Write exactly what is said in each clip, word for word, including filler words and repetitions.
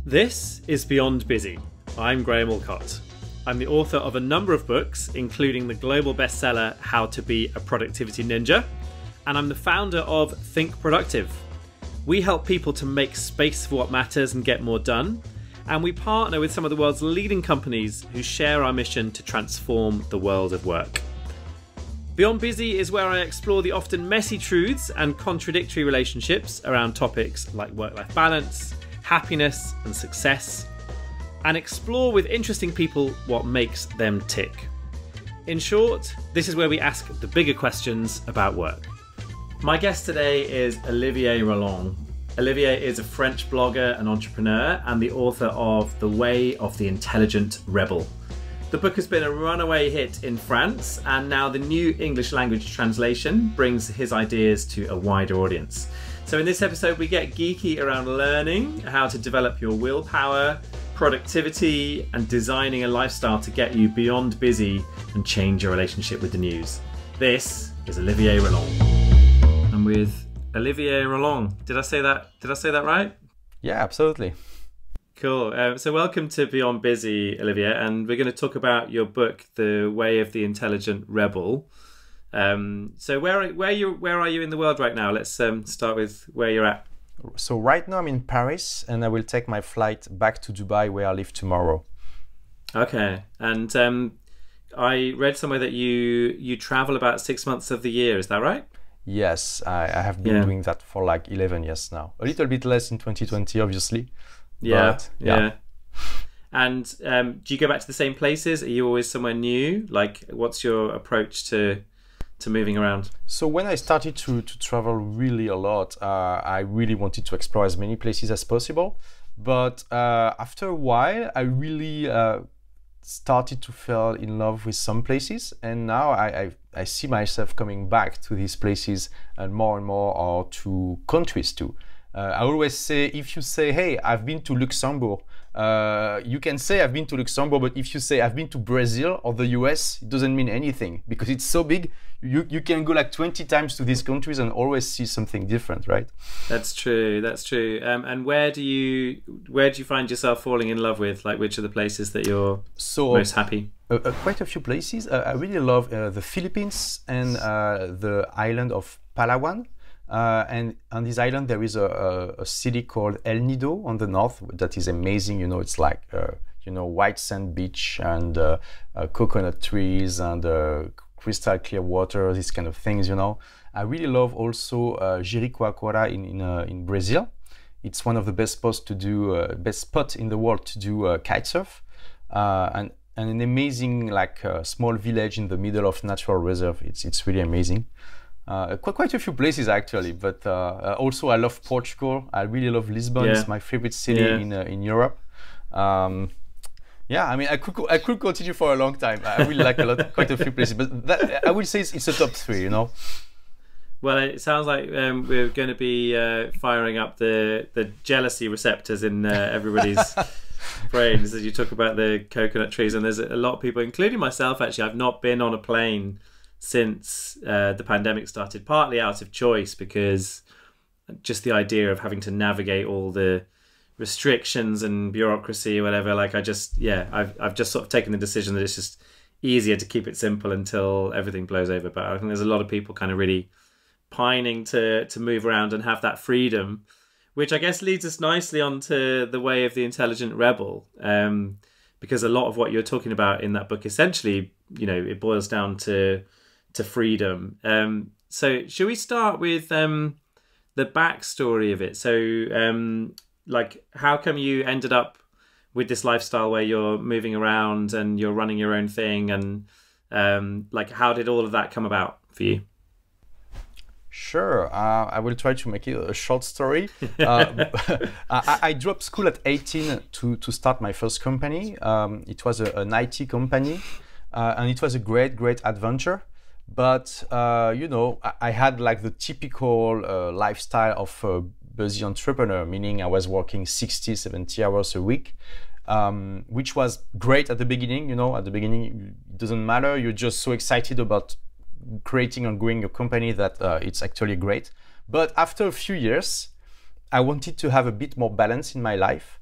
This is Beyond Busy. I'm Graham Alcott. I'm the author of a number of books, including the global bestseller How to Be a Productivity Ninja, and I'm the founder of Think Productive. We help people to make space for what matters and get more done, and we partner with some of the world's leading companies who share our mission to transform the world of work. Beyond Busy is where I explore the often messy truths and contradictory relationships around topics like work-life balance, happiness and success, and explore with interesting people what makes them tick. In short, this is where we ask the bigger questions about work. My guest today is Olivier Roland. Olivier is a French blogger and entrepreneur and the author of The Way of the Intelligent Rebel. The book has been a runaway hit in France, and now the new English language translation brings his ideas to a wider audience. So in this episode, we get geeky around learning how to develop your willpower, productivity, and designing a lifestyle to get you beyond busy and change your relationship with the news. This is Olivier Roland. I'm with Olivier Roland. Did I say that? Did I say that right? Yeah, absolutely. Cool. Um, so welcome to Beyond Busy, Olivier, and we're going to talk about your book, The Way of the Intelligent Rebel. Um, so where where you where are you in the world right now? Let's um, start with where you're at. So right now I'm in Paris, and I will take my flight back to Dubai, where I leave tomorrow. Okay. And um, I read somewhere that you you travel about six months of the year. Is that right? Yes, I, I have been yeah. doing that for like eleven years now. A little bit less in twenty twenty, obviously. Yeah, but, yeah. yeah. And um, do you go back to the same places? Are you always somewhere new? Like, what's your approach to to moving around? So when I started to, to travel really a lot, uh, I really wanted to explore as many places as possible. But uh, after a while, I really uh, started to fall in love with some places. And now I, I, I see myself coming back to these places and more and more, or to countries too. Uh, I always say, if you say, hey, I've been to Luxembourg, uh, you can say I've been to Luxembourg, but if you say I've been to Brazil or the U S, it doesn't mean anything because it's so big. You, you can go like twenty times to these countries and always see something different, right? That's true, that's true. Um, and where do you where do you find yourself falling in love with? Like, which are the places that you're so, most happy? Uh, uh, quite a few places. Uh, I really love uh, the Philippines and uh, the island of Palawan. Uh, and on this island, there is a, a, a city called El Nido on the north that is amazing. You know, it's like, uh, you know, white sand beach and uh, uh, coconut trees and uh, crystal clear water, these kind of things, you know. I really love also uh, Jericoacoara in in, uh, in Brazil. It's one of the best spots to do, uh, best spot in the world to do uh, kitesurf. Uh, and, and an amazing, like, uh, small village in the middle of natural reserve. It's, it's really amazing. Uh, quite, quite a few places actually, but uh, also I love Portugal. I really love Lisbon. Yeah. It's my favorite city yeah. in uh, in Europe. Um, yeah, I mean, I could I could continue for a long time. I really like a lot, quite a few places, but that, I would say it's, it's a top three. You know. Well, it sounds like um, we're going to be uh, firing up the the jealousy receptors in uh, everybody's brains as you talk about the coconut trees. And there's a lot of people, including myself. Actually, I've not been on a plane since uh, the pandemic started, partly out of choice because just the idea of having to navigate all the restrictions and bureaucracy or whatever, like I just, yeah, I've, I've just sort of taken the decision that it's just easier to keep it simple until everything blows over. But I think there's a lot of people kind of really pining to, to move around and have that freedom, which I guess leads us nicely onto The Way of the Intelligent Rebel. Um, because a lot of what you're talking about in that book, essentially, you know, it boils down to to freedom. Um, so should we start with um, the backstory of it? So um, like, how come you ended up with this lifestyle where you're moving around and you're running your own thing? And um, like, how did all of that come about for you? Sure, uh, I will try to make it a short story. uh, I, I dropped school at eighteen to, to start my first company. Um, it was a, an I T company, uh, and it was a great, great adventure. But, uh, you know, I, I had like the typical uh, lifestyle of a busy entrepreneur, meaning I was working sixty, seventy hours a week, um, which was great at the beginning. You know, at the beginning, it doesn't matter. You're just so excited about creating and growing a company that uh, it's actually great. But after a few years, I wanted to have a bit more balance in my life.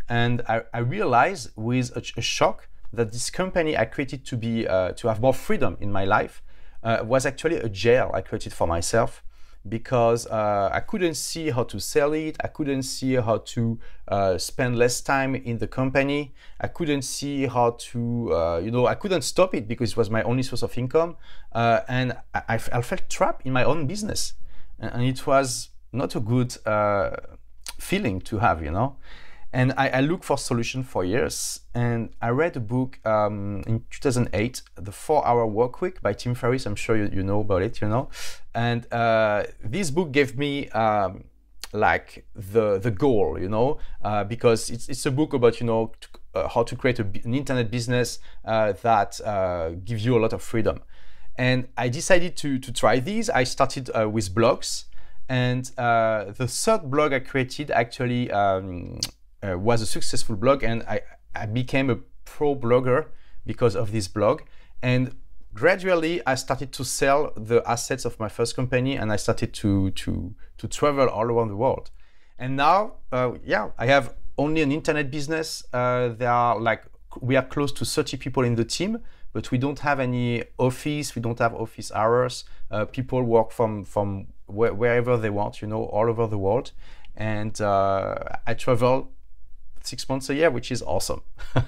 and I, I realized with a, a shock that this company I created to be uh, to have more freedom in my life uh, was actually a jail I created for myself, because uh, I couldn't see how to sell it. I couldn't see how to uh, spend less time in the company. I couldn't see how to, uh, you know, I couldn't stop it because it was my only source of income. Uh, and I, I felt trapped in my own business. And it was not a good uh, feeling to have, you know. And I, I looked for solutions for years. And I read a book um, in two thousand eight, The four hour Work Week by Tim Ferriss. I'm sure you, you know about it, you know. And uh, this book gave me um, like the the goal, you know, uh, because it's, it's a book about, you know, to, uh, how to create a, an internet business uh, that uh, gives you a lot of freedom. And I decided to, to try these. I started uh, with blogs. And uh, the third blog I created actually um, uh, was a successful blog. And I, I became a pro blogger because of this blog. And gradually, I started to sell the assets of my first company, and I started to, to, to travel all around the world. And now, uh, yeah, I have only an internet business. Uh, there are like, we are close to thirty people in the team, but we don't have any office. We don't have office hours. Uh, people work from, from wh wherever they want, you know, all over the world. And uh, I travel six months a year, which is awesome.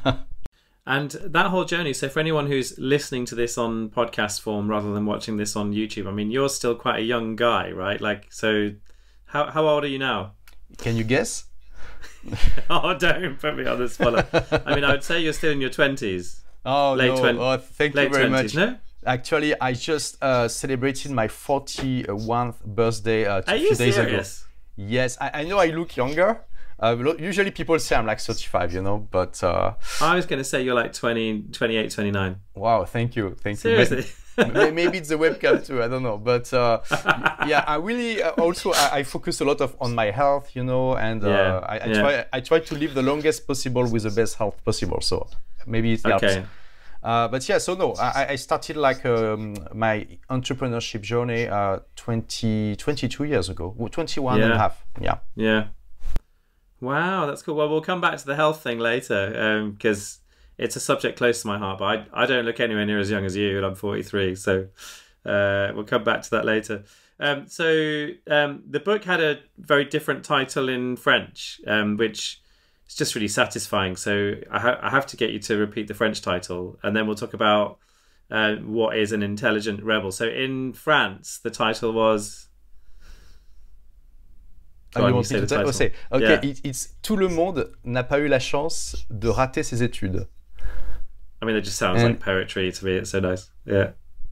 And that whole journey, so for anyone who's listening to this on podcast form rather than watching this on YouTube, I mean, you're still quite a young guy, right? Like, so how, how old are you now? Can you guess? Oh, don't put me on the spot. I mean, I would say you're still in your twenties. Oh, late no. twenties. Oh, thank late you very twenties, much. No? Actually, I just uh, celebrated my forty-first birthday uh, a few days serious? ago. Yes, I, I know I look younger. Uh, usually people say I'm like thirty-five, you know, but... Uh, I was going to say you're like twenty, twenty-eight, twenty-nine. Wow, thank you. Thank Seriously? you. Maybe, maybe it's the webcam too, I don't know. But uh, yeah, I really uh, also, I, I focus a lot of on my health, you know, and uh, yeah. I, I, yeah. try, I try to live the longest possible with the best health possible. So maybe it helps. Okay. Uh, but yeah, so no, I, I started like um, my entrepreneurship journey uh, twenty, twenty-two years ago, twenty-one yeah. and a half. Yeah. Yeah. Wow, that's cool. Well, we'll come back to the health thing later because um, it's a subject close to my heart, but I, I don't look anywhere near as young as you, and I'm forty-three, so uh, we'll come back to that later. Um, so um, the book had a very different title in French, um, which is just really satisfying. So I, ha I have to get you to repeat the French title, and then we'll talk about uh, what is an intelligent rebel. So in France, the title was... Ah, on, you want me to tell? Okay, yeah. it, it's Tout le monde n'a pas eu la chance de rater ses études. I mean, it just sounds and... like poetry to me. It's so nice. Yeah.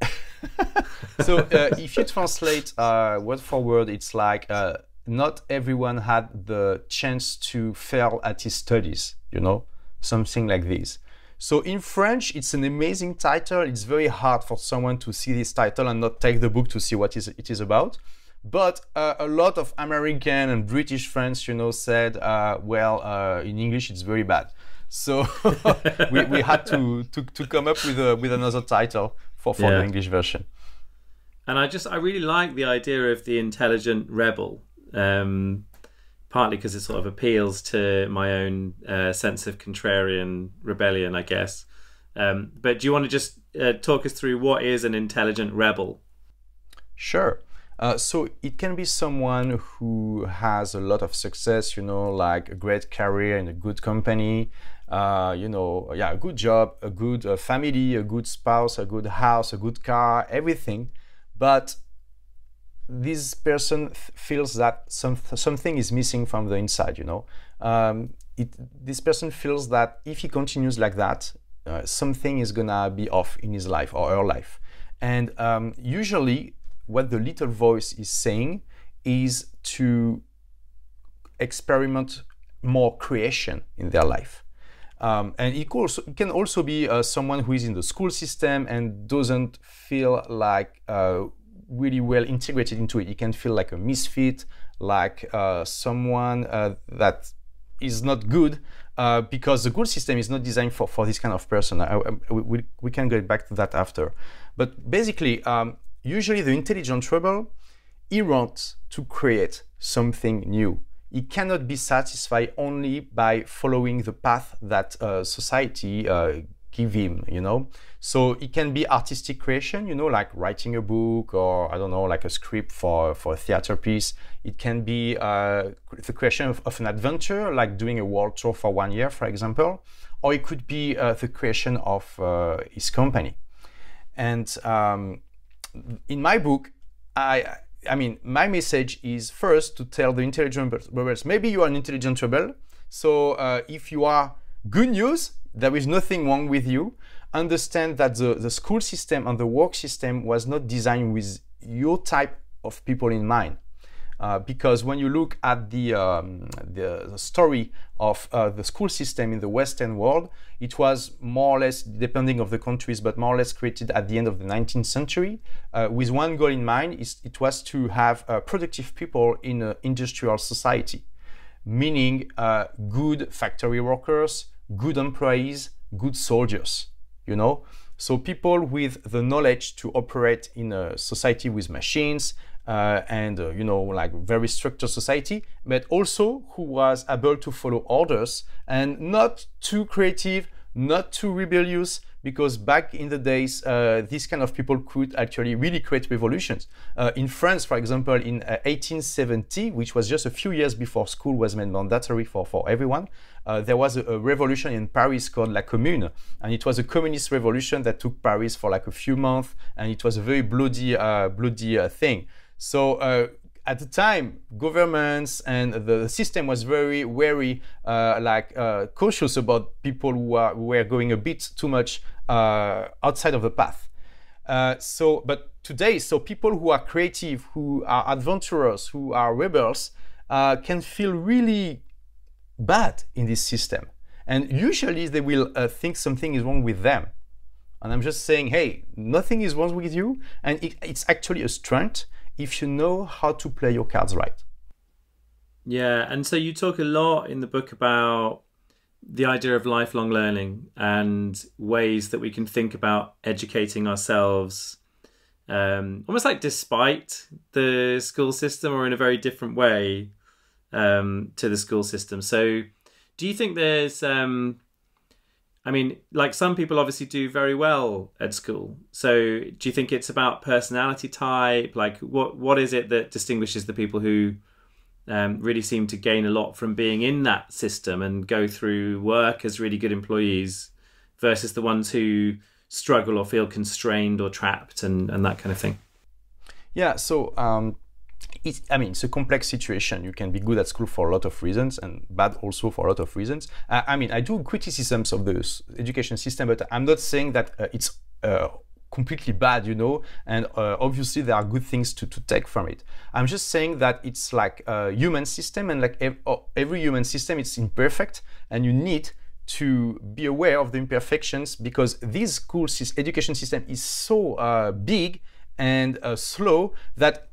So uh, if you translate uh, word for word, it's like uh, not everyone had the chance to fail at his studies, you know, something like this. So in French, it's an amazing title. It's very hard for someone to see this title and not take the book to see what is, it is about. But uh, a lot of American and British friends, you know, said, uh, well, uh, in English, it's very bad. So we, we had to, to, to come up with, a, with another title for, for yeah. the English version. And I just, I really like the idea of the intelligent rebel, um, partly because it sort of appeals to my own uh, sense of contrarian rebellion, I guess. Um, but do you want to just uh, talk us through what is an intelligent rebel? Sure. Uh, so it can be someone who has a lot of success, you know, like a great career in a good company, uh, you know, yeah, a good job, a good uh, family, a good spouse, a good house, a good car, everything. But this person feels that some, something is missing from the inside, you know. Um, it, this person feels that if he continues like that, uh, something is gonna be off in his life or her life. And um, usually, what the little voice is saying is to experiment more creation in their life. Um, and it, also, it can also be uh, someone who is in the school system and doesn't feel like uh, really well integrated into it. It can feel like a misfit, like uh, someone uh, that is not good uh, because the school system is not designed for, for this kind of person. I, I, we, we can get back to that after. But basically, um, usually the intelligent rebel, he wants to create something new. he cannot be satisfied only by following the path that uh, society uh, give him, you know. So it can be artistic creation, you know, like writing a book, or I don't know, like a script for, for a theater piece. It can be uh, the creation of, of an adventure, like doing a world tour for one year, for example. Or it could be uh, the creation of uh, his company. And um, in my book, I, I mean, my message is first to tell the intelligent rebels, maybe you are an intelligent rebel. So uh, if you are, good news, there is nothing wrong with you. Understand that the, the school system and the work system was not designed with your type of people in mind. Uh, because when you look at the, um, the, the story of uh, the school system in the Western world, it was more or less, depending on the countries, but more or less created at the end of the nineteenth century, uh, with one goal in mind. Is it was to have uh, productive people in an industrial society, meaning uh, good factory workers, good employees, good soldiers, you know? So people with the knowledge to operate in a society with machines, Uh, and uh, you know, like very structured society, but also who was able to follow orders and not too creative, not too rebellious, because back in the days, uh, these kind of people could actually really create revolutions. Uh, in France, for example, in uh, eighteen seventy, which was just a few years before school was made mandatory for, for everyone, uh, there was a, a revolution in Paris called La Commune. And it was a communist revolution that took Paris for like a few months. And it was a very bloody, uh, bloody uh, thing. So uh, at the time, governments and the system was very wary, uh, like uh, cautious about people who, are, who were going a bit too much uh, outside of the path. Uh, so, but today, so people who are creative, who are adventurers, who are rebels, uh, can feel really bad in this system. And usually they will uh, think something is wrong with them. And I'm just saying, hey, nothing is wrong with you. And it, it's actually a strength if you know how to play your cards right. Yeah, and so you talk a lot in the book about the idea of lifelong learning and ways that we can think about educating ourselves, um, almost like despite the school system or in a very different way um, to the school system. So do you think there's... Um, I mean, like some people obviously do very well at school. So do you think it's about personality type? Like what what is it that distinguishes the people who um, really seem to gain a lot from being in that system and go through work as really good employees versus the ones who struggle or feel constrained or trapped and, and that kind of thing? Yeah, so um, it, I mean, it's a complex situation. You can be good at school for a lot of reasons and bad also for a lot of reasons. Uh, I mean, I do criticisms of the education system, but I'm not saying that uh, it's uh, completely bad, you know, and uh, obviously there are good things to, to take from it. I'm just saying that it's like a human system, and like ev every human system, it's imperfect, and you need to be aware of the imperfections, because this school education system is so uh, big and uh, slow that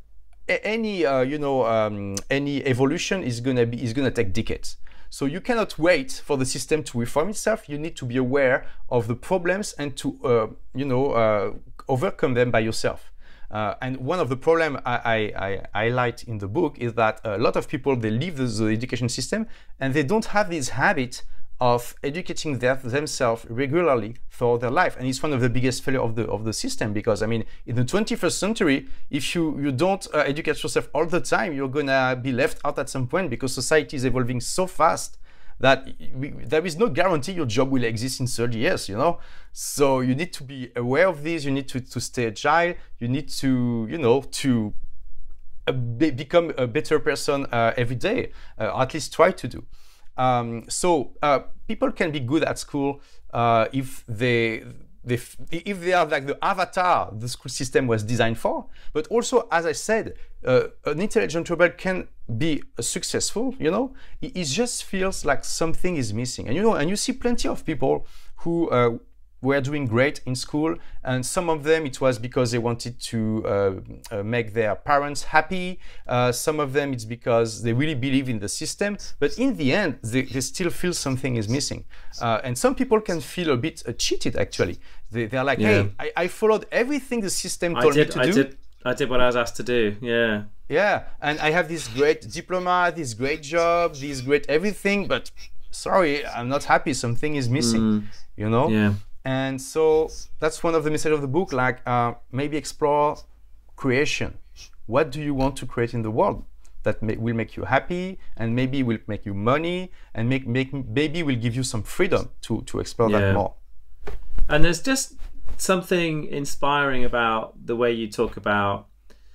any uh, you know um, any evolution is gonna be is gonna take decades. So you cannot wait for the system to reform itself. You need to be aware of the problems and to uh, you know uh, overcome them by yourself. Uh, and one of the problems I, I, I highlight in the book is that a lot of people, they leave the, the education system and they don't have this habit of educating their, themselves regularly throughout their life. And it's one of the biggest failures of the, of the system, because I mean, in the twenty-first century, if you, you don't uh, educate yourself all the time, you're gonna be left out at some point, because society is evolving so fast that we, there is no guarantee your job will exist in thirty years, you know? So you need to be aware of this, you need to, to stay agile, you need to, you know, to uh, be, become a better person uh, every day, uh, or at least try to do. Um, so uh, people can be good at school uh, if they, they if they are like the avatar the school system was designed for. But also, as I said, uh, an intelligent rebel can be successful. You know, it, it just feels like something is missing. And you know, and you see plenty of people who uh, were doing great in school, and some of them it was because they wanted to uh, uh, make their parents happy. Uh, some of them it's because they really believe in the system, but in the end they, they still feel something is missing. Uh, and some people can feel a bit uh, cheated actually. They, they're like, yeah. hey, I, I followed everything the system told I did, me to I do. Did, I did what I was asked to do, yeah. Yeah, and I have this great diploma, this great job, this great everything, but sorry, I'm not happy. Something is missing, mm. you know? Yeah. And so that's one of the messages of the book, like uh, maybe explore creation. What do you want to create in the world that may, will make you happy, and maybe will make you money, and make, make maybe will give you some freedom to, to explore yeah. that more. And there's just something inspiring about the way you talk about,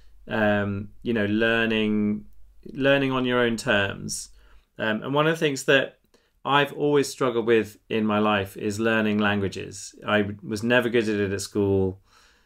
um, you know, learning, learning on your own terms. Um, and one of the things that I've always struggled with in my life is learning languages. I was never good at it at school.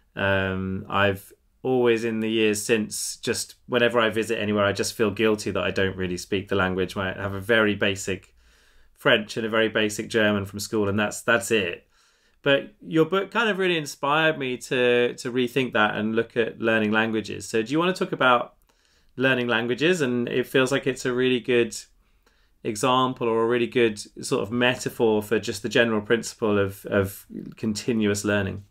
Um, I've always in the years since, just whenever I visit anywhere, I just feel guilty that I don't really speak the language. I have a very basic French and a very basic German from school, and that's that's it. But your book kind of really inspired me to to rethink that and look at learning languages. So do you want to talk about learning languages? And it feels like it's a really good example, or a really good sort of metaphor for just the general principle of, of continuous learning.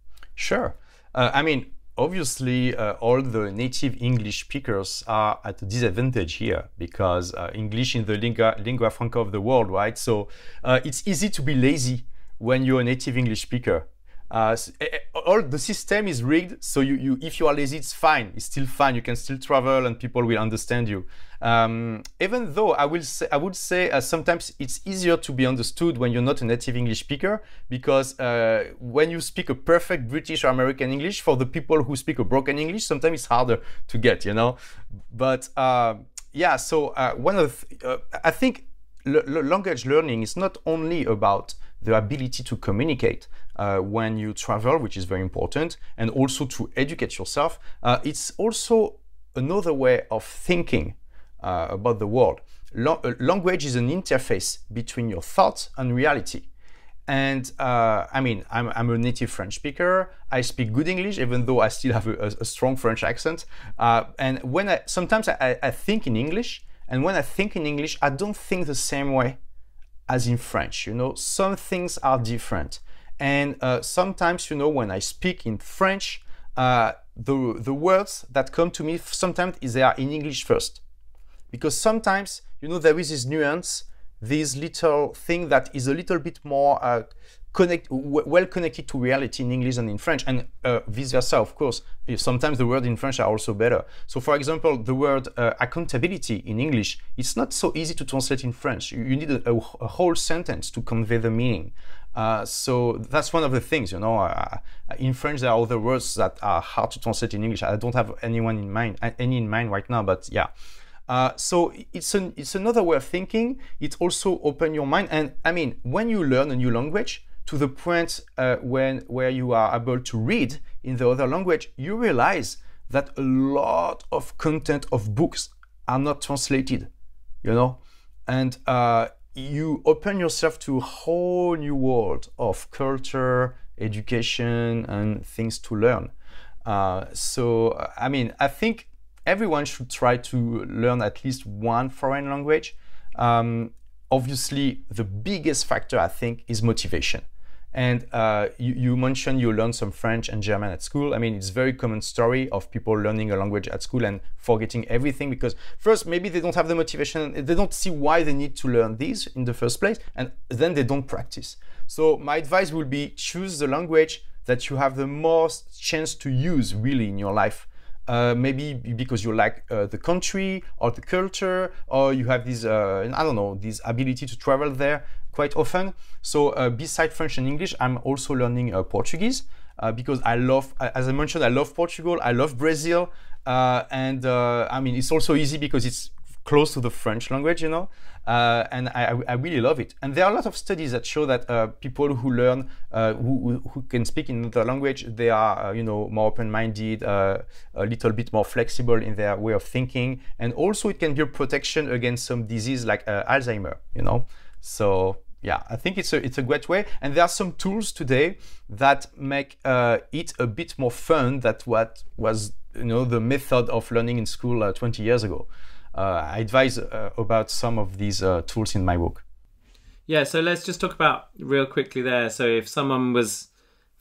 Sure. Uh, I mean, obviously, uh, all the native English speakers are at a disadvantage here, because uh, English is the lingua, lingua franca of the world, right? So uh, it's easy to be lazy when you're a native English speaker. Uh, all the system is rigged, so you, you, if you are lazy, it's fine. It's still fine. You can still travel, and people will understand you. Um, even though I will say, I would say uh, sometimes it's easier to be understood when you're not a native English speaker, because uh, when you speak a perfect British or American English, for the people who speak a broken English, sometimes it's harder to get, you know. But uh, yeah, so uh, one of the, uh, I think language learning is not only about the ability to communicate uh, when you travel, which is very important, and also to educate yourself. Uh, it's also another way of thinking uh, about the world. Lo uh, language is an interface between your thoughts and reality. And uh, I mean, I'm, I'm a native French speaker. I speak good English, even though I still have a, a strong French accent. Uh, and when I, sometimes I, I think in English, and when I think in English, I don't think the same way as in French. You know, some things are different. And uh, sometimes, you know, when I speak in French, uh, the, the words that come to me sometimes is they are in English first. Because sometimes, you know, there is this nuance, this little thing that is a little bit more uh, connect, well connected to reality in English than in French, and uh, vice versa, of course. Sometimes the words in French are also better. So for example, the word uh, accountability in English, it's not so easy to translate in French. You, you need a, a, a whole sentence to convey the meaning. Uh, so that's one of the things, you know. Uh, in French, there are other words that are hard to translate in English. I don't have anyone in mind, any in mind right now, but yeah. Uh, so it's an it's another way of thinking. It also opens your mind, and I mean, when you learn a new language to the point uh, when where you are able to read in the other language, you realize that a lot of content of books are not translated, you know, and uh, you open yourself to a whole new world of culture, education, and things to learn. Uh, so I mean, I think everyone should try to learn at least one foreign language. Um, obviously, the biggest factor, I think, is motivation. And uh, you, you mentioned you learned some French and German at school. I mean, it's a very common story of people learning a language at school and forgetting everything, because first, maybe they don't have the motivation, they don't see why they need to learn these in the first place, and then they don't practice. So my advice would be, choose the language that you have the most chance to use really in your life. Uh, maybe because you like uh, the country or the culture, or you have this, uh, I don't know, this ability to travel there quite often. So uh, beside French and English, I'm also learning uh, Portuguese uh, because I love, as I mentioned, I love Portugal, I love Brazil. Uh, and uh, I mean, it's also easy because it's close to the French language, you know, uh, and I, I really love it. And there are a lot of studies that show that uh, people who learn, uh, who, who can speak in another language, they are, uh, you know, more open-minded, uh, a little bit more flexible in their way of thinking. And also it can be a protection against some disease like uh, Alzheimer, you know. So yeah, I think it's a, it's a great way. And there are some tools today that make uh, it a bit more fun than what was, you know, the method of learning in school uh, twenty years ago. Uh, I advise uh, about some of these uh, tools in my book. Yeah, so let's just talk about real quickly there. So if someone was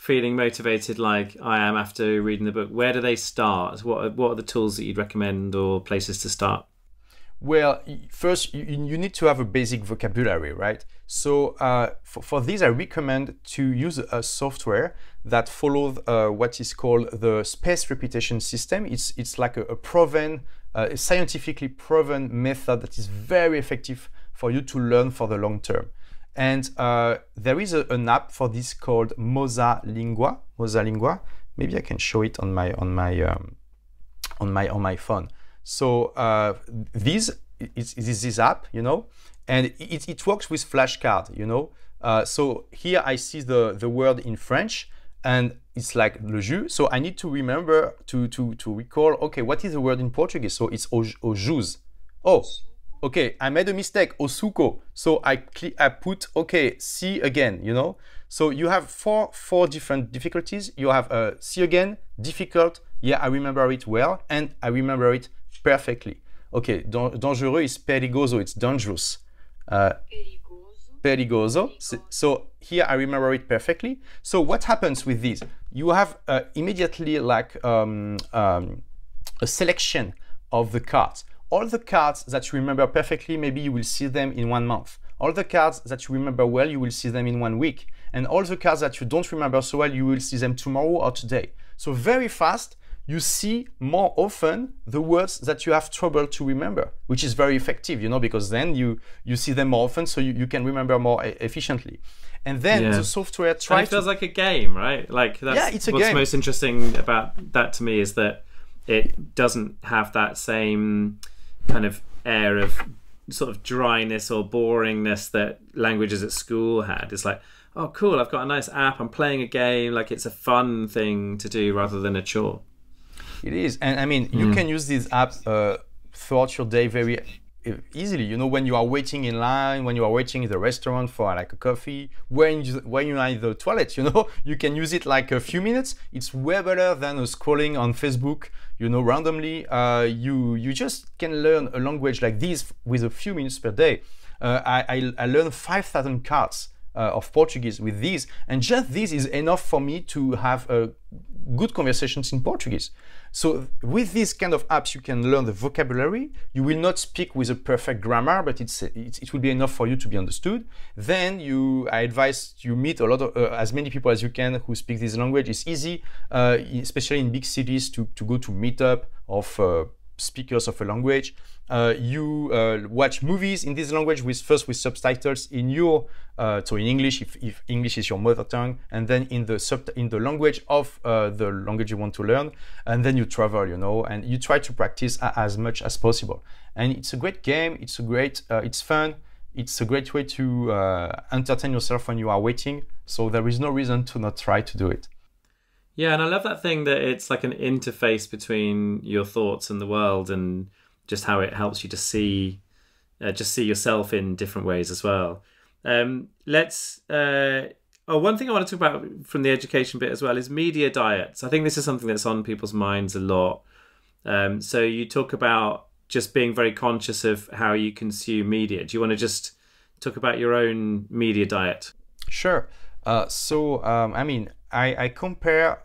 feeling motivated like I am after reading the book, where do they start? What are, what are the tools that you'd recommend or places to start? Well, first, you, you need to have a basic vocabulary, right? So uh, for, for this, I recommend to use a software that follows uh, what is called the spaced repetition system. It's, it's like a, a proven, uh, a scientifically proven method that is very effective for you to learn for the long term. And uh, there is a, an app for this called Mosalingua. Mosalingua. Maybe I can show it on my on my um, on my on my phone. So uh, this is, is this app, you know, and it, it works with flashcard, you know. Uh, so here I see the, the word in French, and it's like le jus. So I need to remember to, to, to recall, okay, what is the word in Portuguese? So it's o, o jus. Oh, okay, I made a mistake, o suco. So I, I put, okay, C again, you know. So you have four, four different difficulties. You have uh, C again, difficult, yeah, I remember it well, and I remember it perfectly. Okay, dangereux is perigoso, it's dangerous. Uh, perigoso. Perigoso. So, so here I remember it perfectly. So what happens with this? You have uh, immediately like um, um, a selection of the cards. All the cards that you remember perfectly, maybe you will see them in one month. All the cards that you remember well, you will see them in one week. And all the cards that you don't remember so well, you will see them tomorrow or today. So very fast, you see more often the words that you have trouble to remember, which is very effective, you know, because then you, you see them more often, so you, you can remember more e efficiently. And then yeah. the software tries and it feels to... like a game, right? Like that's yeah, it's a what's game. most interesting about that to me is that it doesn't have that same kind of air of sort of dryness or boringness that languages at school had. It's like, oh, cool, I've got a nice app, I'm playing a game, like it's a fun thing to do rather than a chore. It is, and I mean, you mm. can use this app uh, throughout your day very easily. You know, when you are waiting in line, when you are waiting in the restaurant for like a coffee, when you, when you are in the toilet, you know, you can use it like a few minutes. It's way better than uh, scrolling on Facebook, you know, randomly. Uh, you you just can learn a language like this with a few minutes per day. Uh, I, I I learned five thousand cards uh, of Portuguese with this, and just this is enough for me to have a good conversations in Portuguese. So with these kind of apps, you can learn the vocabulary. You will not speak with a perfect grammar, but it's, it's it will be enough for you to be understood. Then you, I advise you meet a lot of uh, as many people as you can who speak this language. It's easy, uh, especially in big cities, to to go to meetup of uh, speakers of a language. Uh, you uh, watch movies in this language with first with subtitles in your uh, so in English if, if English is your mother tongue, and then in the sub in the language of uh, the language you want to learn, and then you travel, you know, and you try to practice a, as much as possible. And it's a great game. It's a great. Uh, it's fun. It's a great way to uh, entertain yourself when you are waiting. So there is no reason to not try to do it. Yeah, and I love that thing that it's like an interface between your thoughts and the world, and just how it helps you to see, uh, just see yourself in different ways as well. Um, let's. Uh, oh, one thing I want to talk about from the education bit as well is media diets. I think this is something that's on people's minds a lot. Um, so you talk about just being very conscious of how you consume media. Do you want to just talk about your own media diet? Sure. Uh, so um, I mean, I, I compare.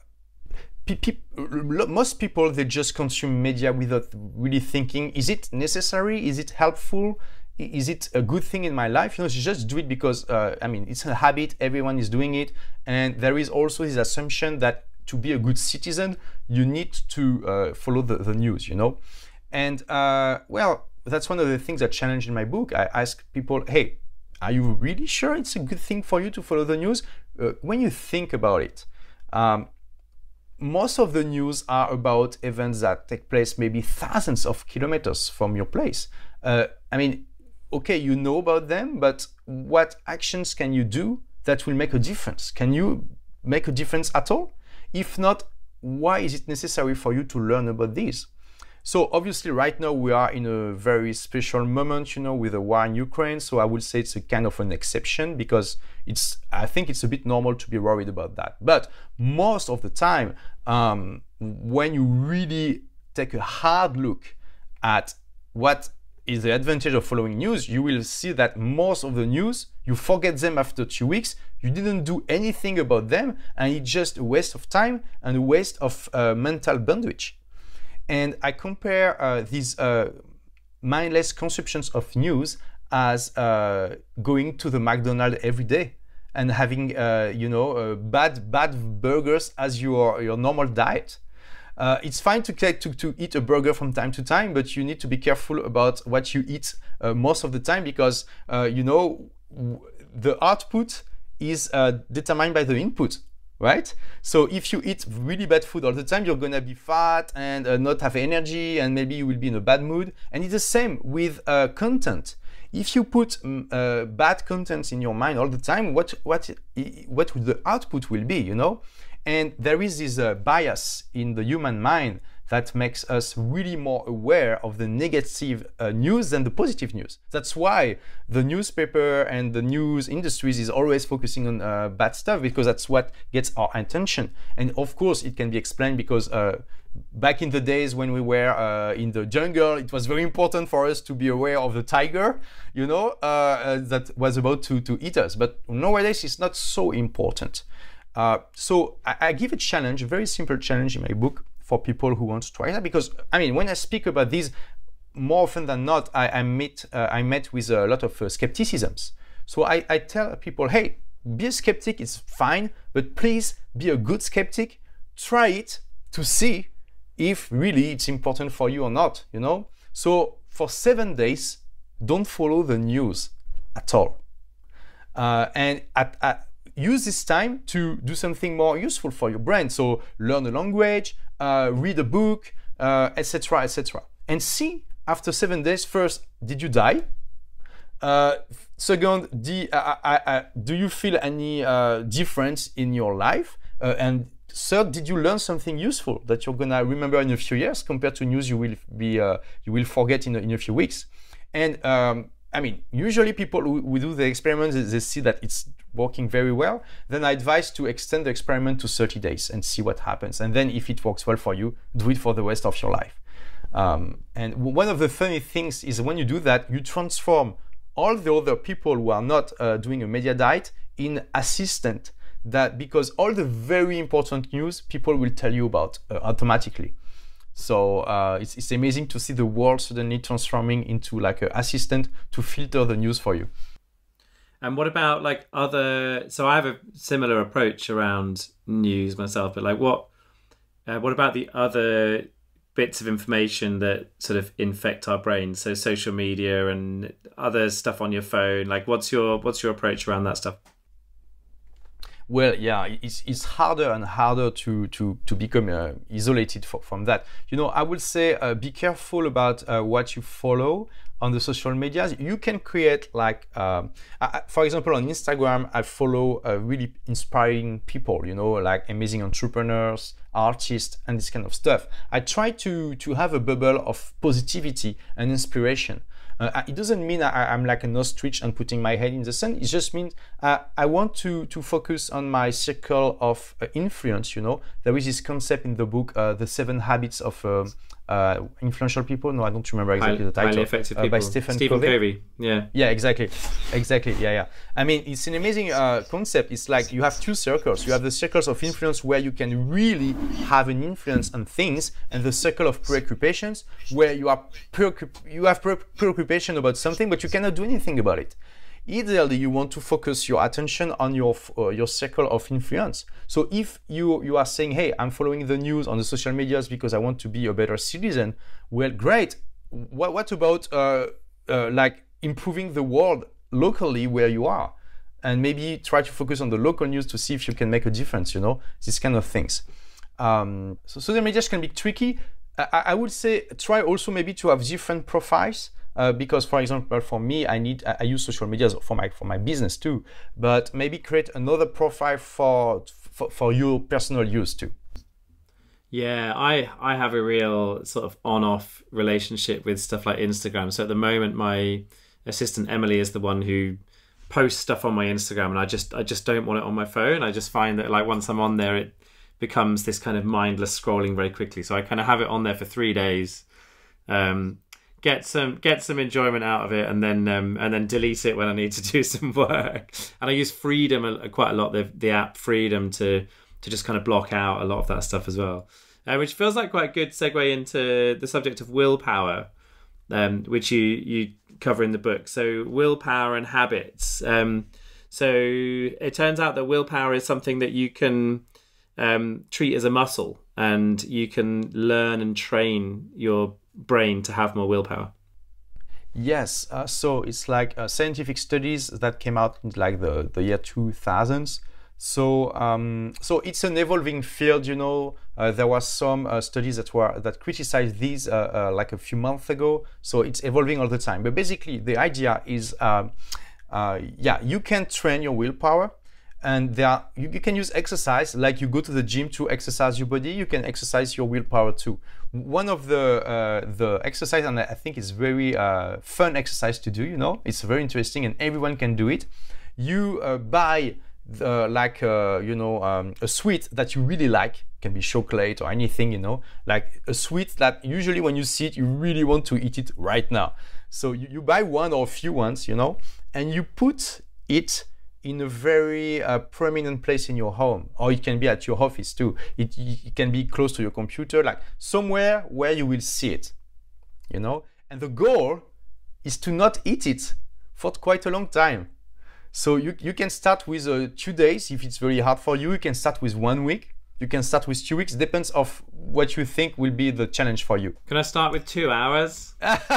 Most people, they just consume media without really thinking, is it necessary? Is it helpful? Is it a good thing in my life? You know, you just do it because, uh, I mean, it's a habit, everyone is doing it. And there is also this assumption that to be a good citizen, you need to uh, follow the, the news, you know? And uh, well, that's one of the things I challenge in my book. I ask people, hey, are you really sure it's a good thing for you to follow the news? Uh, when you think about it, um, most of the news are about events that take place maybe thousands of kilometers from your place. Uh, I mean, okay, you know about them, but what actions can you do that will make a difference? Can you make a difference at all? If not, why is it necessary for you to learn about this? So obviously right now we are in a very special moment, you know, with the war in Ukraine. So I would say it's a kind of an exception because it's, I think it's a bit normal to be worried about that. But most of the time, um, when you really take a hard look at what is the advantage of following news. You will see that most of the news, you forget them after two weeks. You didn't do anything about them, and it's just a waste of time and a waste of uh, mental bandwidth. And I compare uh, these uh, mindless consumptions of news as uh, going to the McDonald's every day and having, uh, you know, uh, bad bad burgers as your your normal diet. Uh, it's fine to, to, to eat a burger from time to time, but you need to be careful about what you eat uh, most of the time, because, uh, you know, the output is uh, determined by the input, right? So if you eat really bad food all the time, you're gonna be fat and uh, not have energy, and maybe you will be in a bad mood. And it's the same with uh, content. If you put um, uh, bad content in your mind all the time, what, what, what the output will be, you know? And there is this uh, bias in the human mind that makes us really more aware of the negative uh, news than the positive news. That's why the newspaper and the news industries is always focusing on uh, bad stuff, because that's what gets our attention. And of course, it can be explained because uh, back in the days when we were uh, in the jungle, it was very important for us to be aware of the tiger, you know, uh, uh, that was about to, to eat us. But nowadays, it's not so important. Uh, so I, I give a challenge, a very simple challenge in my book for people who want to try that, because I mean, when I speak about this, more often than not, I, I meet uh, I met with a lot of uh, skepticisms. So I, I tell people, hey, be a skeptic, it's fine, but please be a good skeptic. Try it to see if really it's important for you or not. You know. So for seven days, don't follow the news at all, uh, and at, at use this time to do something more useful for your brain. So learn a language, uh, read a book, uh, et cetera, et cetera. And see after seven days, first, did you die? Uh, second, do, uh, uh, uh, do you feel any uh, difference in your life? Uh, and third, did you learn something useful that you're gonna remember in a few years compared to news you will be uh, you will forget in a, in a few weeks? And um, I mean, usually people who, who do the experiments, they see that it's working very well. Then I advise to extend the experiment to thirty days and see what happens. And then if it works well for you, do it for the rest of your life. Um, and one of the funny things is when you do that, you transform all the other people who are not uh, doing a media diet in assistant, that because all the very important news people will tell you about uh, automatically. So uh, it's, it's amazing to see the world suddenly transforming into like an assistant to filter the news for you. And what about like other, so I have a similar approach around news myself, but like what, uh, what about the other bits of information that sort of infect our brains? So social media and other stuff on your phone, like what's your, what's your approach around that stuff? Well, yeah, it's, it's harder and harder to, to, to become uh, isolated for, from that. You know, I would say uh, be careful about uh, what you follow on the social medias. You can create like, um, I, for example, on Instagram, I follow uh, really inspiring people, you know, like amazing entrepreneurs, artists, and this kind of stuff. I try to, to have a bubble of positivity and inspiration. Uh, it doesn't mean I, I'm like an ostrich and putting my head in the sand. It just means uh, I want to, to focus on my circle of uh, influence, you know. There is this concept in the book, uh, The Seven Habits of uh, uh, Influential People. No, I don't remember exactly the title. Highly Effective uh, People. By Stephen, Stephen Covey. Covey. Yeah. Yeah, exactly. Exactly. Yeah, yeah. I mean, it's an amazing uh, concept. It's like you have two circles. You have the circles of influence where you can really have an influence on things, and the circle of preoccupations where you are you have pre preoccupation about something, but you cannot do anything about it. Ideally, you want to focus your attention on your uh, your circle of influence. So if you you are saying, hey, I'm following the news on the social medias because I want to be a better citizen, well, great. What, what about uh, uh, like improving the world locally where you are? And maybe try to focus on the local news to see if you can make a difference, you know, these kind of things. Um, so social media can be tricky. I, I would say try also maybe to have different profiles. Uh, because, for example, for me, I need I use social media for my for my business too. But maybe create another profile for for, for your personal use too. Yeah, I I have a real sort of on-off relationship with stuff like Instagram. So at the moment, my assistant Emily is the one who posts stuff on my Instagram, and I just I just don't want it on my phone. I just find that like once I'm on there, it becomes this kind of mindless scrolling very quickly. So I kind of have it on there for three days. Um, get some get some enjoyment out of it, and then um, and then delete it when I need to do some work. And I use Freedom a, quite a lot, the the app Freedom, to to just kind of block out a lot of that stuff as well, uh, which feels like quite a good segue into the subject of willpower, um, which you you cover in the book. So willpower and habits. Um, so it turns out that willpower is something that you can um, treat as a muscle, and you can learn and train your brain to have more willpower. Yes, uh, so it's like uh, scientific studies that came out in like the, the year two thousands. So um, so it's an evolving field, you know. Uh, there was some uh, studies that were that criticized these uh, uh, like a few months ago. So it's evolving all the time. But basically, the idea is, um, uh, yeah, you can train your willpower. And there are, you, you can use exercise, like you go to the gym to exercise your body, you can exercise your willpower too. One of the uh, the exercise, and I think it's very uh, fun exercise to do, you know, it's very interesting and everyone can do it. You uh, buy the, like, uh, you know, um, a sweet that you really like, can be chocolate or anything, you know, like a sweet that usually when you see it, you really want to eat it right now. So you, you buy one or a few ones, you know, and you put it in a very uh, prominent place in your home, or it can be at your office too. It, it can be close to your computer, like somewhere where you will see it, you know? And the goal is to not eat it for quite a long time. So you, you can start with uh, two days if it's very hard for you. You can start with one week. You can start with two weeks. Depends of what you think will be the challenge for you. Can I start with two hours?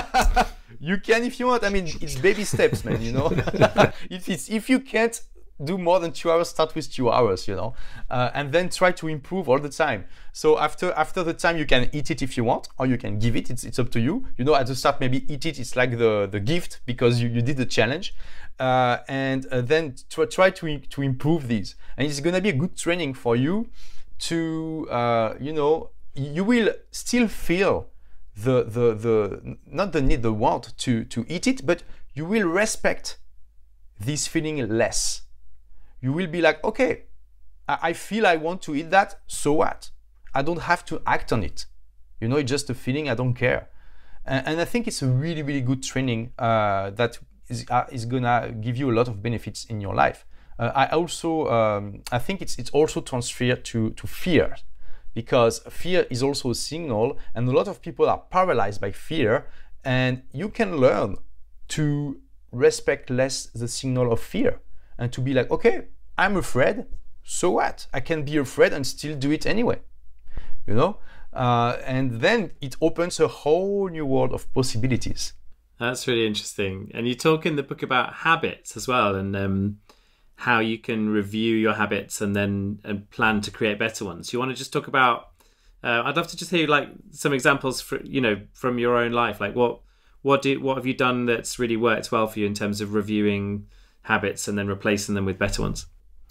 You can if you want. I mean, it's baby steps, man, you know. if it's if you can't do more than two hours, start with two hours, you know, uh, and then try to improve all the time. So after after the time, you can eat it if you want, or you can give it. It's it's up to you. You know, at the start, maybe eat it. It's like the the gift because you, you did the challenge, uh, and uh, then try try to to improve these. And it's gonna be a good training for you to uh, you know, you will still feel the the the not the need, the want to to eat it, but you will respect this feeling less. You will be like, okay, I feel I want to eat that, so what? I don't have to act on it. You know, it's just a feeling, I don't care. And, and I think it's a really, really good training uh, that is, uh, is gonna give you a lot of benefits in your life. Uh, I also, um, I think it's, it's also transferred to, to fear, because fear is also a signal, and a lot of people are paralyzed by fear, and you can learn to respect less the signal of fear. And to be like, okay, I'm afraid, so what? I can be afraid and still do it anyway, you know? Uh, and then it opens a whole new world of possibilities. That's really interesting. And you talk in the book about habits as well, and um, how you can review your habits and then and plan to create better ones. You want to just talk about, uh, I'd love to just hear like some examples for, you know, from your own life. Like what, what, do, what have you done that's really worked well for you in terms of reviewing habits and then replacing them with better ones?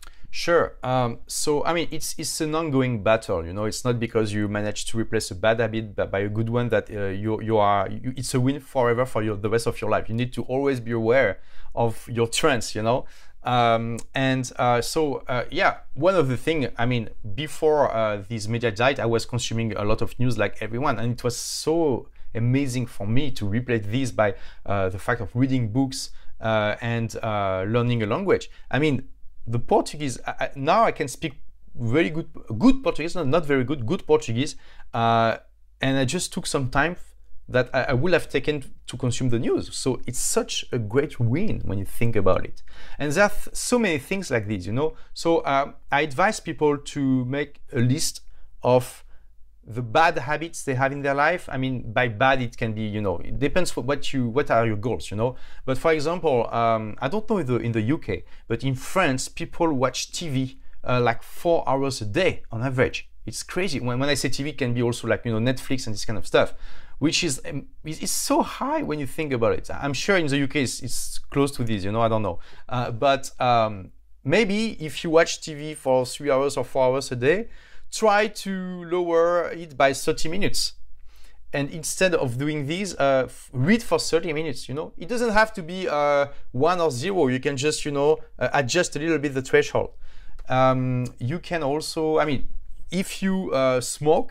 Sure. Um, so, I mean, it's it's an ongoing battle. You know, it's not because you manage to replace a bad habit by a good one that uh, you you are. You, it's a win forever for your, the rest of your life. You need to always be aware of your trends. You know, um, and uh, so uh, yeah. One of the things, I mean, before uh, this media diet, I was consuming a lot of news like everyone, and it was so amazing for me to replace this by uh, the fact of reading books. Uh, and uh, learning a language. I mean, the Portuguese, I, now I can speak very good, good Portuguese, not, not very good, good Portuguese. Uh, and I just took some time that I, I would have taken to consume the news. So it's such a great win when you think about it. And there are so many things like this, you know. So uh, I advise people to make a list of the bad habits they have in their life. I mean, by bad, it can be, you know, it depends what you, what are your goals, you know. But for example, um, I don't know in the, in the U K, but in France, people watch T V uh, like four hours a day on average. It's crazy. When, when I say T V, it can be also like, you know, Netflix and this kind of stuff, which is, um, is so high when you think about it. I'm sure in the U K, it's, it's close to this, you know, I don't know. Uh, but um, maybe if you watch T V for three hours or four hours a day, try to lower it by thirty minutes. And instead of doing this, uh, read for thirty minutes, you know. It doesn't have to be uh, one or zero. You can just, you know, uh, adjust a little bit the threshold. Um, you can also, I mean, if you uh, smoke,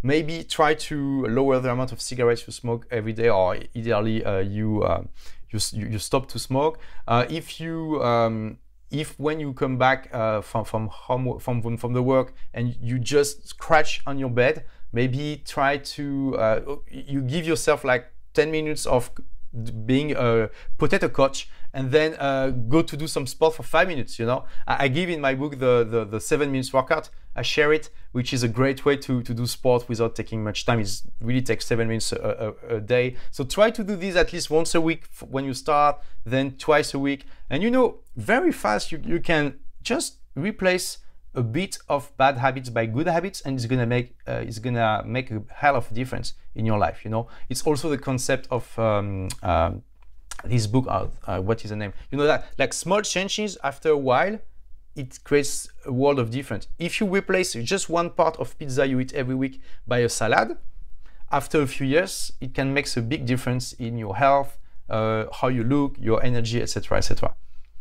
maybe try to lower the amount of cigarettes you smoke every day, or ideally uh, you, uh, you you stop to smoke. Uh, if you um, if when you come back uh, from from home from from the work and you just scratch on your bed, maybe try to uh, you give yourself like ten minutes of being a potato coach, and then uh, go to do some sport for five minutes. You know, I, I give in my book the, the the seven minutes workout. I share it, which is a great way to to do sport without taking much time. It really takes seven minutes a, a, a day. So try to do this at least once a week when you start, then twice a week, and you know, very fast you you can just replace a bit of bad habits by good habits, and it's gonna make uh, it's gonna make a hell of a difference in your life. You know, it's also the concept of um, um, this book. Uh, uh, what is the name? You know that like small changes after a while, it creates a world of difference. If you replace just one part of pizza you eat every week by a salad, after a few years, it can make a big difference in your health, uh, how you look, your energy, et cetera, et cetera.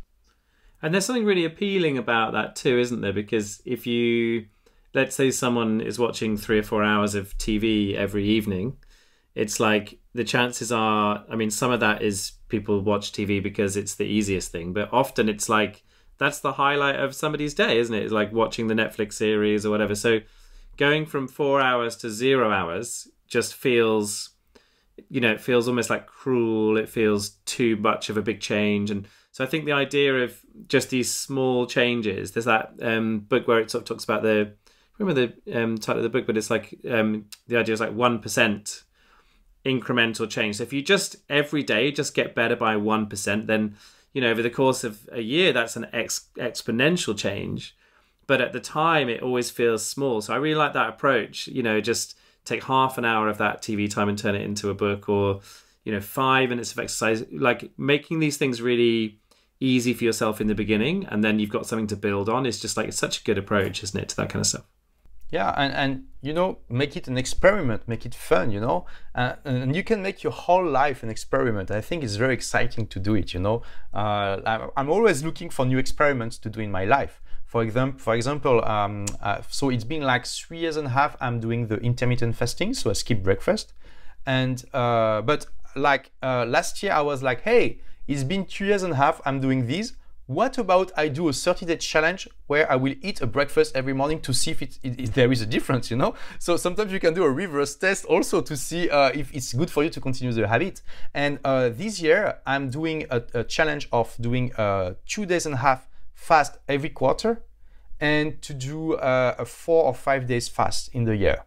And there's something really appealing about that too, isn't there? Because if you, let's say someone is watching three or four hours of T V every evening, it's like the chances are, I mean, some of that is people watch T V because it's the easiest thing, but often it's like, that's the highlight of somebody's day, isn't it? It's like watching the Netflix series or whatever. So going from four hours to zero hours just feels, you know, it feels almost like cruel. It feels too much of a big change. And so I think the idea of just these small changes, there's that um, book where it sort of talks about the, I remember the um, title of the book, but it's like, um, the idea is like one percent incremental change. So if you just every day just get better by one percent, then, you know, over the course of a year, that's an ex exponential change. But at the time, it always feels small. So I really like that approach, you know, just take half an hour of that T V time and turn it into a book, or, you know, five minutes of exercise, like making these things really easy for yourself in the beginning, and then you've got something to build on. It's just like, it's such a good approach, isn't it, to that kind of stuff? Yeah, and, and you know, make it an experiment, make it fun, you know, uh, and you can make your whole life an experiment. I think it's very exciting to do it, you know. Uh, I'm always looking for new experiments to do in my life. For example, for example, um, uh, so it's been like three years and a half I'm doing the intermittent fasting, so I skip breakfast. And, uh, but like uh, last year I was like, hey, it's been two years and a half I'm doing this. What about I do a thirty day challenge where I will eat a breakfast every morning to see if, it, if there is a difference, you know? So sometimes you can do a reverse test also to see uh, if it's good for you to continue the habit. And uh, this year I'm doing a, a challenge of doing uh, two days and a half fast every quarter, and to do uh, a four or five days fast in the year.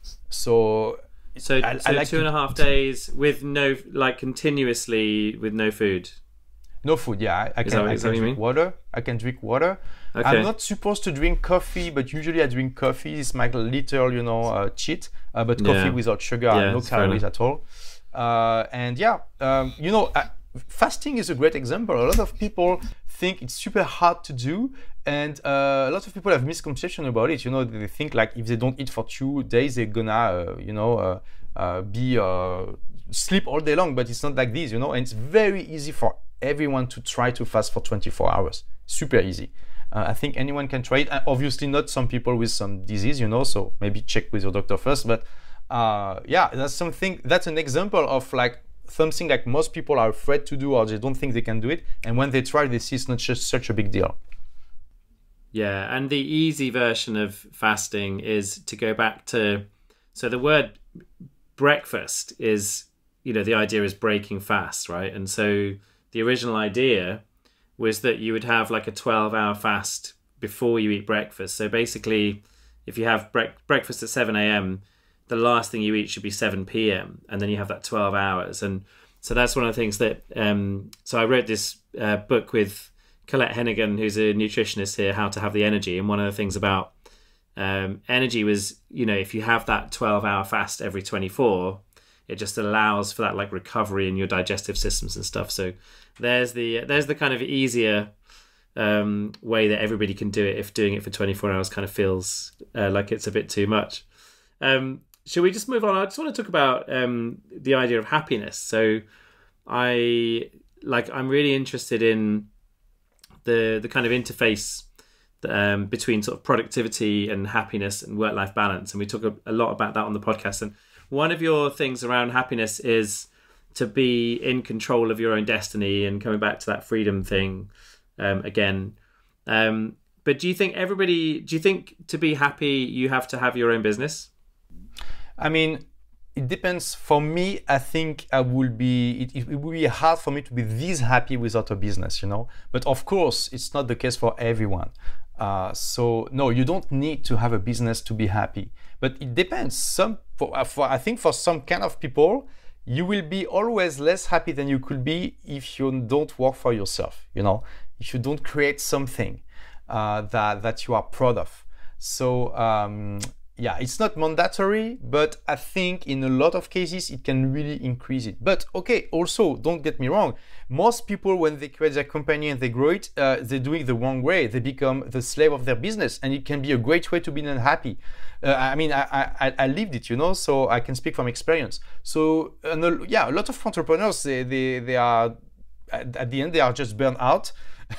So, so, I, so I like two and to, a half days with no, like continuously with no food. No food, yeah. I, I can, I can drink water. I can drink water. Okay. I'm not supposed to drink coffee, but usually I drink coffee. It's my little, you know, uh, cheat. Uh, but coffee yeah. without sugar, yeah, no calories at all. Uh, and yeah, um, you know, uh, fasting is a great example. A lot of people think it's super hard to do, and uh, a lot of people have misconception about it. You know, they think like if they don't eat for two days, they're gonna, uh, you know, uh, uh, be uh, sleep all day long. But it's not like this, you know. And it's very easy for everyone to try to fast for twenty-four hours. Super easy. Uh, I think anyone can try it. Uh, obviously not some people with some disease, you know, so maybe check with your doctor first. But uh, yeah, that's something, that's an example of like something like most people are afraid to do, or they don't think they can do it. And when they try, they see it's not just such a big deal. Yeah, and the easy version of fasting is to go back to, so the word breakfast is, you know, the idea is breaking fast, right? And so the original idea was that you would have like a twelve hour fast before you eat breakfast. So basically, if you have bre breakfast at seven A M, the last thing you eat should be seven P M and then you have that twelve hours. And so that's one of the things that, um, so I wrote this uh, book with Colette Hennigan, who's a nutritionist here, How to Have the Energy. And one of the things about um, energy was, you know, if you have that twelve hour fast every twenty-four, it just allows for that like recovery in your digestive systems and stuff. So there's the there's the kind of easier um, way that everybody can do it if doing it for twenty-four hours kind of feels uh, like it's a bit too much. Um, should we just move on? I just want to talk about um, the idea of happiness. So I like I'm really interested in the the kind of interface um, between sort of productivity and happiness and work-life balance. And we talk a, a lot about that on the podcast. And one of your things around happiness is to be in control of your own destiny, and coming back to that freedom thing um, again. Um, but do you think everybody, do you think to be happy, you have to have your own business? I mean, it depends. For me, I think I will be, it, it will be hard for me to be this happy without a business, you know? But of course, it's not the case for everyone. Uh, so no, you don't need to have a business to be happy. But it depends. Some, for, for, I think for some kind of people, you will be always less happy than you could be if you don't work for yourself, you know? If you don't create something uh, that, that you are proud of. So, um, yeah, it's not mandatory, but I think in a lot of cases it can really increase it. But okay, also, don't get me wrong, most people, when they create their company and they grow it, uh, they're doing the wrong way. They become the slave of their business, and it can be a great way to be unhappy. Uh, I mean, I, I, I lived it, you know, so I can speak from experience. So, and a, yeah, a lot of entrepreneurs, they, they, they are, at, at the end, they are just burned out.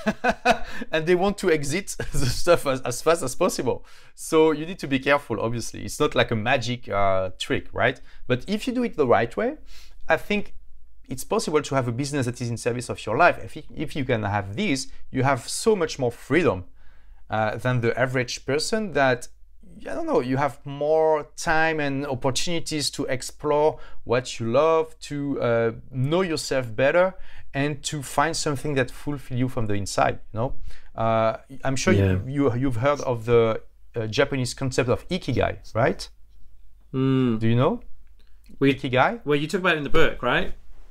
And they want to exit the stuff as, as fast as possible. So you need to be careful, obviously. It's not like a magic uh, trick, right? But if you do it the right way, I think it's possible to have a business that is in service of your life. If, if you can have this, you have so much more freedom uh, than the average person that, I don't know, you have more time and opportunities to explore what you love, to uh, know yourself better, and to find something that fulfills you from the inside, you know? Uh, I'm sure yeah. you, you, you've heard of the uh, Japanese concept of ikigai, right? Mm. Do you know? We, ikigai? Well, you talk about it in the book, right?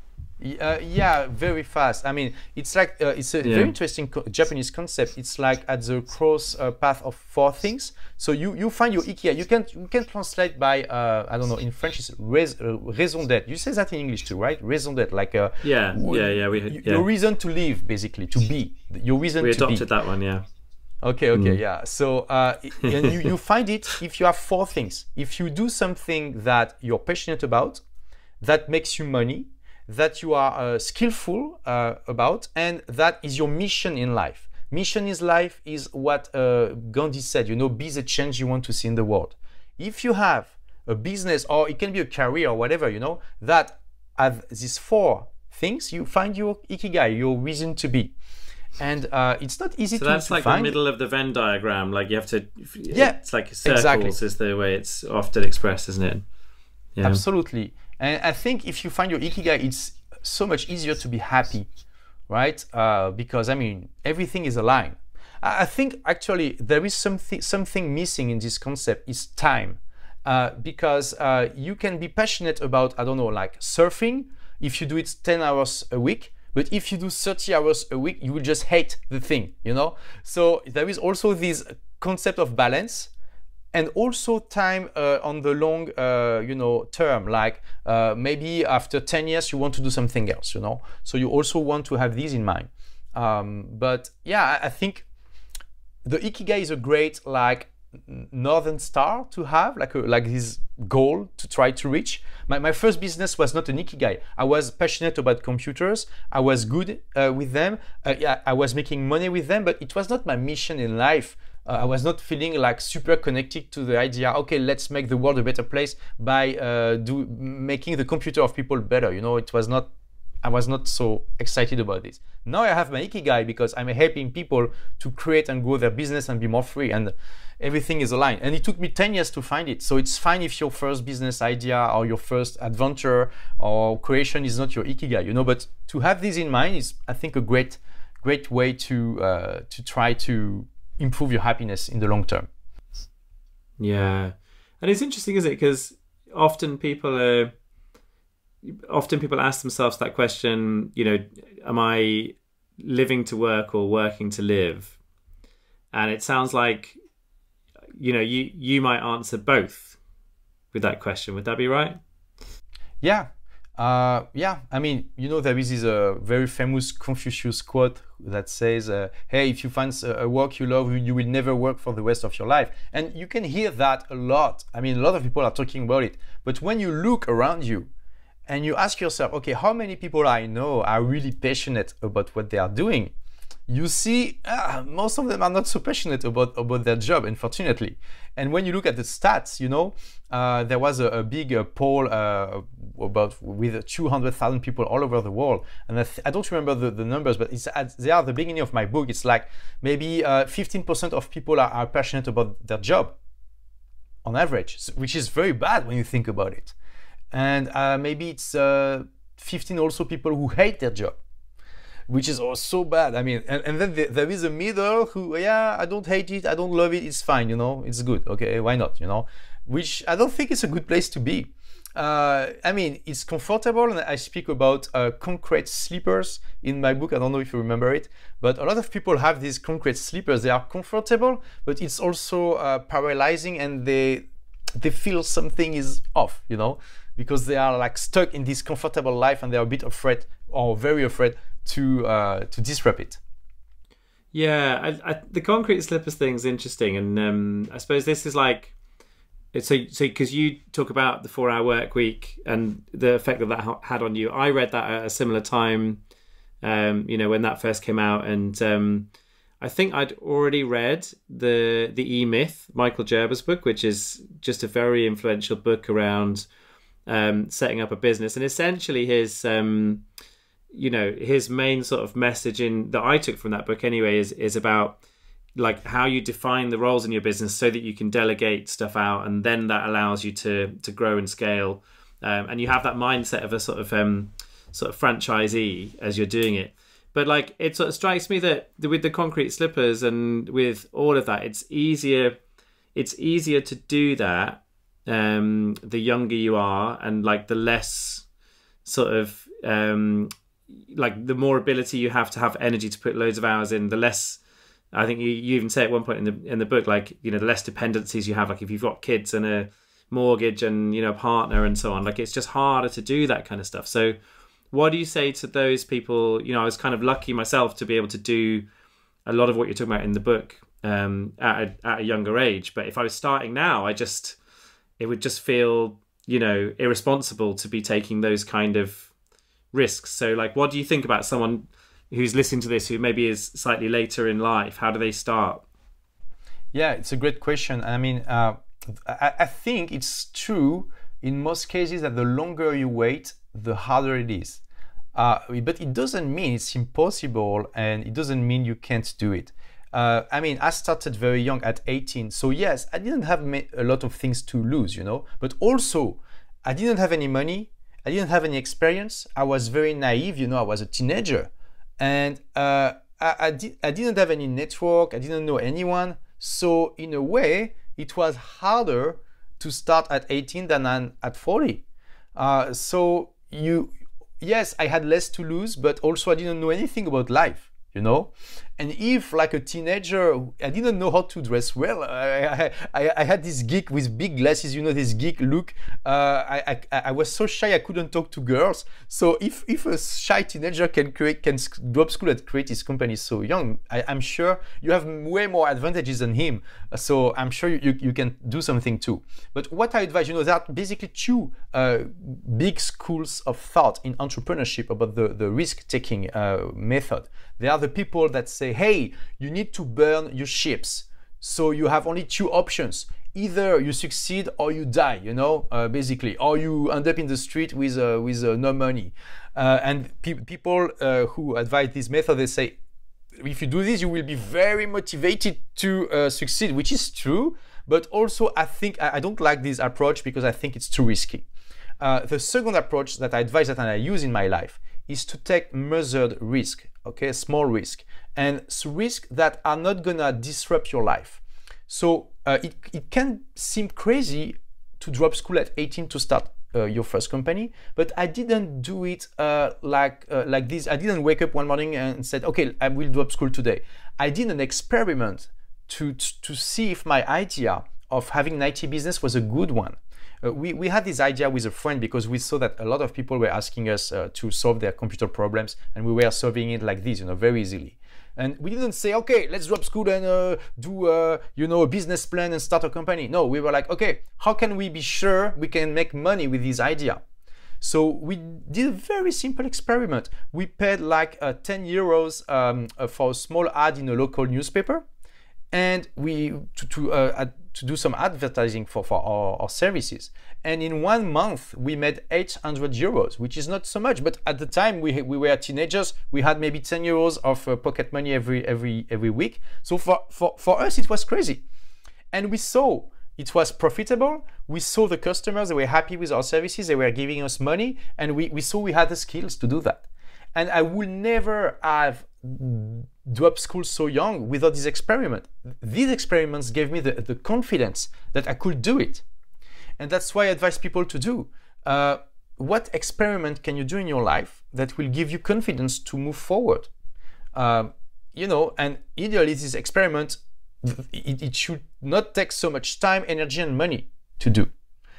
Uh, yeah, very fast. I mean, it's like, uh, it's a yeah. very interesting co Japanese concept. It's like at the cross uh, path of four things. So you, you find your ikigai. You can, you can translate by, uh, I don't know, in French it's rais, uh, raison d'être. You say that in English too, right? Raison d'être, like a, yeah, yeah, yeah, we, yeah. Your reason to live, basically, to be. Your reason we to be. We adopted that one, yeah. Okay, okay, mm. yeah. So uh, and you, you find it if you have four things. If you do something that you're passionate about, that makes you money, that you are uh, skillful uh, about, and that is your mission in life. Mission in life is what uh, Gandhi said, you know, be the change you want to see in the world. If you have a business, or it can be a career or whatever, you know, that have these four things, you find your ikigai, your reason to be. And uh, it's not easy so to, that's to like find. The middle of the Venn diagram. Like you have to, yeah, it's like circles exactly. is the way it's often expressed, isn't it? Yeah. Absolutely. And I think if you find your ikigai, it's so much easier to be happy, right? Uh, because I mean, everything is aligned. I think actually there is something something missing in this concept is time, uh, because uh, you can be passionate about, I don't know, like surfing if you do it ten hours a week. But if you do thirty hours a week, you will just hate the thing, you know? So there is also this concept of balance, and also time uh, on the long, uh, you know, term, like uh, maybe after ten years, you want to do something else, you know? So you also want to have these in mind. Um, but yeah, I think the ikigai is a great, like, northern star to have, like a, like this goal to try to reach. My, my first business was not an ikigai. I was passionate about computers. I was good uh, with them. Uh, yeah, I was making money with them, but it was not my mission in life. Uh, I was not feeling like super connected to the idea, okay, let's make the world a better place by uh, do, making the computer of people better. You know, it was not, I was not so excited about this. Now I have my ikigai because I'm helping people to create and grow their business and be more free, and everything is aligned. And it took me ten years to find it. So it's fine if your first business idea or your first adventure or creation is not your ikigai, you know, but to have this in mind is, I think, a great, great way to, uh, to try to improve your happiness in the long term. Yeah. And it's interesting, isn't it? Because often people are, often people ask themselves that question, you know, am I living to work or working to live? And it sounds like, you know, you, you might answer both with that question. Would that be right? Yeah. Uh, yeah. I mean, you know, there is this uh, very famous Confucius quote that says, uh, hey, if you find a work you love, you will never work for the rest of your life. And you can hear that a lot. I mean, a lot of people are talking about it. But when you look around you, and you ask yourself, okay, how many people I know are really passionate about what they are doing? you see ah, most of them are not so passionate about, about their job, unfortunately. And when you look at the stats, you know, uh, there was a, a big uh, poll uh, about with two hundred thousand people all over the world. And I, th I don't remember the, the numbers, but it's at, they are at the beginning of my book. It's like maybe uh, fifteen percent of people are, are passionate about their job on average, which is very bad when you think about it. And uh, maybe it's uh, fifteen also people who hate their job, which is also bad. I mean, and, and then the, there is a middle who, yeah, I don't hate it, I don't love it, it's fine, you know, it's good, okay, why not, you know, which I don't think it's a good place to be. Uh, I mean, it's comfortable, and I speak about uh, concrete sleepers in my book. I don't know if you remember it, but a lot of people have these concrete sleepers. They are comfortable, but it's also uh, paralyzing, and they they feel something is off, you know, because they are like stuck in this comfortable life, and they are a bit afraid or very afraid to uh, to disrupt it. Yeah, I, I, the concrete slippers thing is interesting, and um, I suppose this is like. So, so because you talk about the four-hour work week and the effect that that had on you, I read that at a similar time, um, you know, when that first came out, and um, I think I'd already read the the E-Myth, Michael Gerber's book, which is just a very influential book around um, setting up a business, and essentially his, um, you know, his main sort of messaging that I took from that book anyway is is about. Like how you define the roles in your business so that you can delegate stuff out, and then that allows you to to grow and scale, um, and you have that mindset of a sort of um, sort of franchisee as you're doing it. But like it sort of strikes me that with the concrete slippers and with all of that, it's easier it's easier to do that um, the younger you are, and like the less sort of um, like the more ability you have to have energy to put loads of hours in, the less. I think you, you even say at one point in the in the book, like, you know, the less dependencies you have, like if you've got kids and a mortgage and, you know, a partner and so on, like it's just harder to do that kind of stuff. So what do you say to those people? You know, I was kind of lucky myself to be able to do a lot of what you're talking about in the book um, at, a, at a younger age. But if I was starting now, I just, it would just feel, you know, irresponsible to be taking those kind of risks. So like, what do you think about someone who's listening to this who maybe is slightly later in life? How do they start? Yeah, it's a great question. I mean, uh, I, I think it's true in most cases that the longer you wait, the harder it is. Uh, but it doesn't mean it's impossible, and it doesn't mean you can't do it. Uh, I mean, I started very young at eighteen. So yes, I didn't have a lot of things to lose, you know, but also I didn't have any money. I didn't have any experience. I was very naive, you know, I was a teenager. And uh, I, I, di I didn't have any network, I didn't know anyone. So in a way, it was harder to start at eighteen than at forty. Uh, so you, yes, I had less to lose, but also I didn't know anything about life, you know? And if, like a teenager, I didn't know how to dress well. I, I, I had this geek with big glasses, you know, this geek look. Uh, I, I, I was so shy I couldn't talk to girls. So if, if a shy teenager can create, can drop school and create his company so young, I, I'm sure you have way more advantages than him. So I'm sure you, you can do something too. But what I advise, you know, there are basically two uh, big schools of thought in entrepreneurship about the, the risk-taking uh, method. There are the people that say, hey, you need to burn your ships. So you have only two options. Either you succeed or you die, you know, uh, basically, or you end up in the street with, uh, with uh, no money. Uh, and pe people uh, who advise this method, they say, if you do this, you will be very motivated to uh, succeed, which is true. But also, I think, I don't like this approach because I think it's too risky. Uh, the second approach that I advise that and I use in my life is to take measured risk, okay, small risk, and risk that are not gonna disrupt your life. So uh, it, it can seem crazy to drop school at eighteen to start uh, your first company, but I didn't do it uh, like, uh, like this. I didn't wake up one morning and said, okay, I will drop school today. I did an experiment to, to see if my idea of having an I T business was a good one. Uh, we, we had this idea with a friend because we saw that a lot of people were asking us uh, to solve their computer problems, and we were solving it like this, you know, very easily. And we didn't say, okay, let's drop school and uh, do, uh, you know, a business plan and start a company. No, we were like, okay, how can we be sure we can make money with this idea? So we did a very simple experiment. We paid like uh, ten euros um, uh, for a small ad in a local newspaper, and we to to, uh, ad, to do some advertising for for our, our services. And in one month we made eight hundred euros, which is not so much, but at the time we we were teenagers. We had maybe ten euros of uh, pocket money every every every week. So for for for us it was crazy, and we saw it was profitable. We saw the customers, they were happy with our services, they were giving us money, and we, we saw we had the skills to do that. And I would never have dropped school so young without this experiment. These experiments gave me the, the confidence that I could do it. And that's why I advise people to do. Uh, what experiment can you do in your life that will give you confidence to move forward? Um, you know, and ideally this experiment, It, it should not take so much time, energy, and money to do.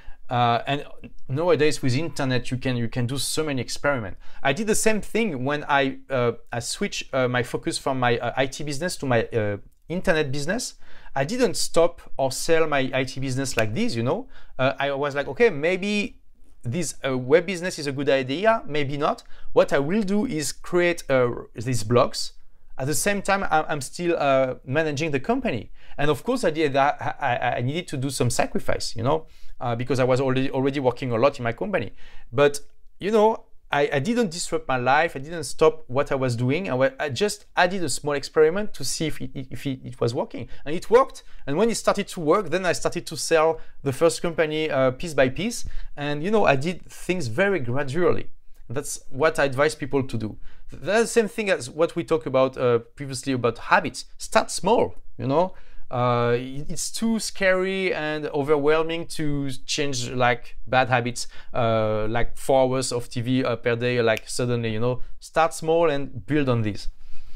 Uh, and nowadays with internet, you can you can do so many experiments. I did the same thing when I uh, I switched uh, my focus from my uh, I T business to my uh, internet business. I didn't stop or sell my I T business like this. You know, uh, I was like, okay, maybe this uh, web business is a good idea, maybe not. What I will do is create uh, these blogs. At the same time, I'm still uh, managing the company, and of course, I did that. I, I needed to do some sacrifice, you know, uh, because I was already already working a lot in my company. But you know, I, I didn't disrupt my life. I didn't stop what I was doing. I, I just added a small experiment to see if it, if it, it was working, and it worked. And when it started to work, then I started to sell the first company uh, piece by piece, and you know, I did things very gradually. That's what I advise people to do. That's the same thing as what we talked about uh, previously about habits. Start small, you know. Uh, it's too scary and overwhelming to change like bad habits, uh, like four hours of T V uh, per day, like suddenly, you know. Start small and build on this.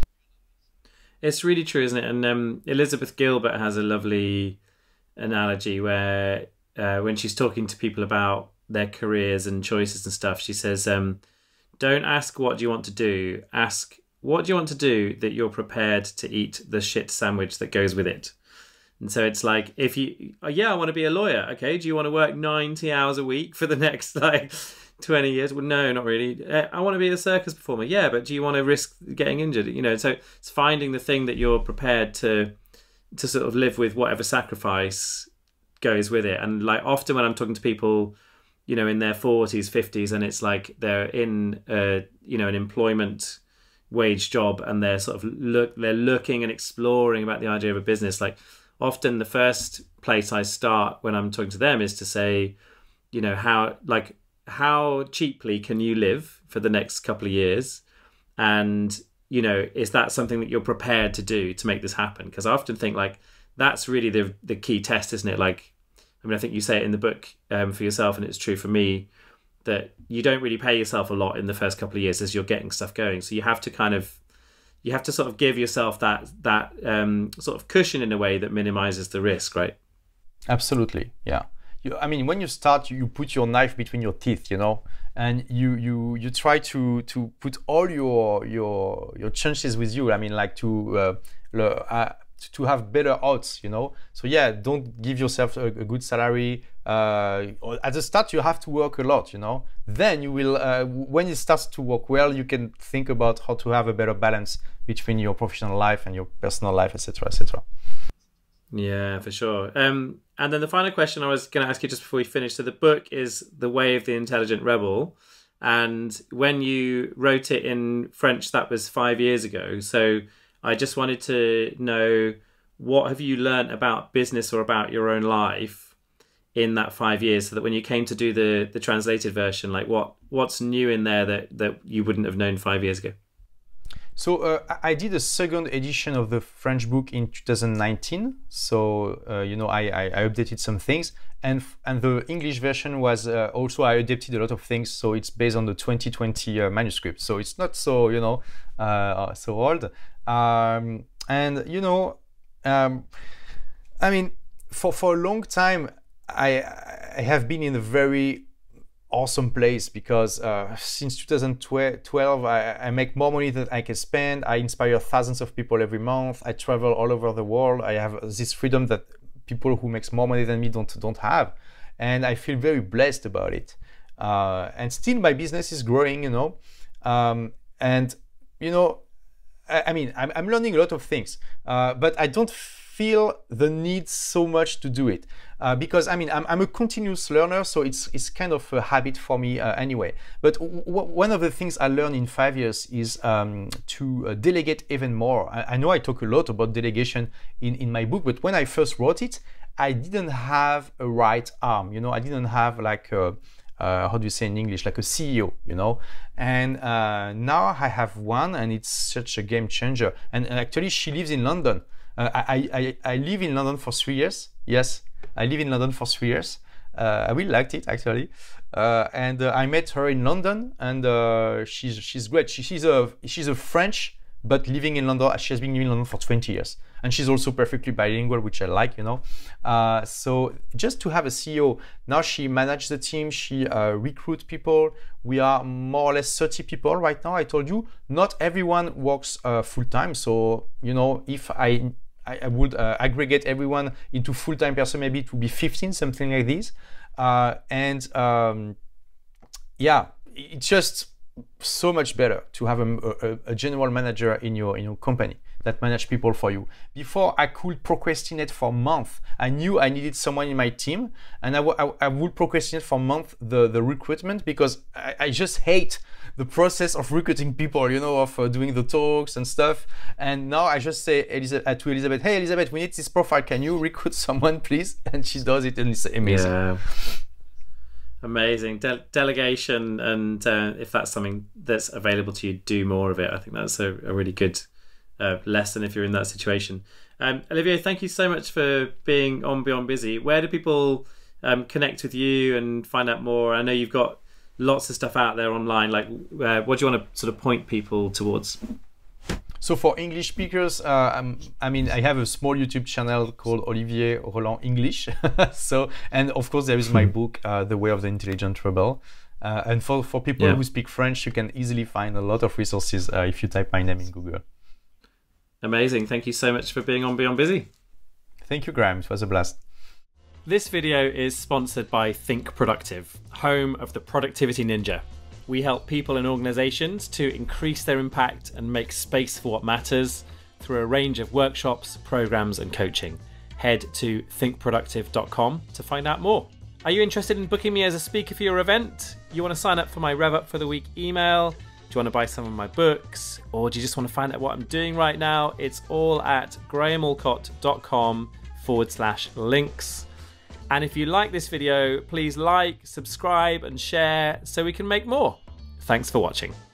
It's really true, isn't it? And um, Elizabeth Gilbert has a lovely analogy where uh, when she's talking to people about their careers and choices and stuff, she says, um, don't ask what do you want to do, ask what do you want to do that you're prepared to eat the shit sandwich that goes with it. And so it's like, if you, oh, yeah, I want to be a lawyer. Okay, do you want to work ninety hours a week for the next like twenty years? Well, no, not really. I want to be a circus performer. Yeah, but do you want to risk getting injured? You know, so it's finding the thing that you're prepared to to sort of live with, whatever sacrifice goes with it. And like often when I'm talking to people, you know, in their forties, fifties, and it's like they're in, a, you know, an employment wage job, and they're sort of look, they're looking and exploring about the idea of a business. Like often the first place I start when I'm talking to them is to say, you know, how, like, how cheaply can you live for the next couple of years? And, you know, is that something that you're prepared to do to make this happen? Because I often think like that's really the the key test, isn't it? Like, I mean, I think you say it in the book um, for yourself, and it's true for me, that you don't really pay yourself a lot in the first couple of years as you're getting stuff going. So you have to kind of, you have to sort of give yourself that that um, sort of cushion in a way that minimizes the risk, right? Absolutely, yeah. You, I mean, when you start, you put your knife between your teeth, you know, and you you you try to to put all your your your chances with you. I mean, like to uh, le, uh, to have better odds, you know. So yeah, don't give yourself a, a good salary. Uh, at the start, you have to work a lot, you know. Then you will, uh, when it starts to work well, you can think about how to have a better balance between your professional life and your personal life, et cetera, et cetera. Yeah, for sure. Um, and then the final question I was going to ask you just before we finish. So the book is The Way of the Intelligent Rebel. And when you wrote it in French, that was five years ago. So I just wanted to know, what have you learned about business or about your own life in that five years, so that when you came to do the the translated version, like what what's new in there that that you wouldn't have known five years ago? So uh, I did a second edition of the French book in two thousand nineteen. So uh, you know, I, I, I updated some things, and and the English version was uh, also, I adapted a lot of things. So it's based on the twenty twenty uh, manuscript. So it's not so, you know, uh, so old. Um, and you know, um, I mean, for for a long time, I I have been in a very awesome place, because uh, since two thousand twelve I, I make more money than I can spend. I inspire thousands of people every month. I travel all over the world. I have this freedom that people who makes more money than me don't don't have, and I feel very blessed about it. uh, and still my business is growing, you know. Um, and you know, I, I mean, I'm, I'm learning a lot of things, uh, but I don't feel the need so much to do it uh, because I mean I'm, I'm a continuous learner, so it's it's kind of a habit for me uh, anyway. But w one of the things I learned in five years is um, to uh, delegate even more. I, I know I talk a lot about delegation in in my book, but when I first wrote it, I didn't have a right arm. You know, I didn't have like a, uh, how do you say in English, like a C E O. You know, and uh, now I have one, and it's such a game changer. And, and actually, she lives in London. Uh, I, I, I live in London for three years. Yes, I live in London for three years. Uh, I really liked it actually. Uh, and uh, I met her in London, and uh, she's she's great. She, she's a she's a French, but living in London. She has been living in London for twenty years, and she's also perfectly bilingual, which I like, you know. Uh, so just to have a C E O, now she manages the team. She uh, recruits people. We are more or less thirty people right now. I told you, not everyone works uh, full time. So you know, if I I would uh, aggregate everyone into full-time person, maybe it would be fifteen, something like this. Uh, and um, yeah, it's just so much better to have a, a, a general manager in your in your company that manage people for you. Before, I could procrastinate for months. I knew I needed someone in my team, and I, I, I would procrastinate for months the, the recruitment, because I, I just hate the process of recruiting people, you know, of uh, doing the talks and stuff. And now I just say Elizabeth, uh, to Elizabeth, hey, Elizabeth, we need this profile. Can you recruit someone, please? And she does it, and it's amazing. Yeah. Amazing. De delegation, and uh, if that's something that's available to you, do more of it. I think that's a, a really good uh, lesson if you're in that situation. Um, Olivier, thank you so much for being on Beyond Busy. Where do people um, connect with you and find out more? I know you've got lots of stuff out there online. Like, uh, what do you want to sort of point people towards? So for English speakers, uh, I'm, I mean, I have a small YouTube channel called Olivier Roland English. So, and of course there is my book, uh, The Way of the Intelligent Rebel. Uh, and for, for people yeah. who speak French, you can easily find a lot of resources uh, if you type my name in Google. Amazing. Thank you so much for being on Beyond Busy. Thank you, Graham. It was a blast. This video is sponsored by Think Productive, home of the Productivity Ninja. We help people and organizations to increase their impact and make space for what matters through a range of workshops, programs, and coaching. Head to think productive dot com to find out more. Are you interested in booking me as a speaker for your event? You want to sign up for my Rev Up for the Week email? Do you want to buy some of my books? Or do you just want to find out what I'm doing right now? It's all at grahamalcott.com forward slash links. And if you like this video, please like, subscribe, and share so we can make more. Thanks for watching.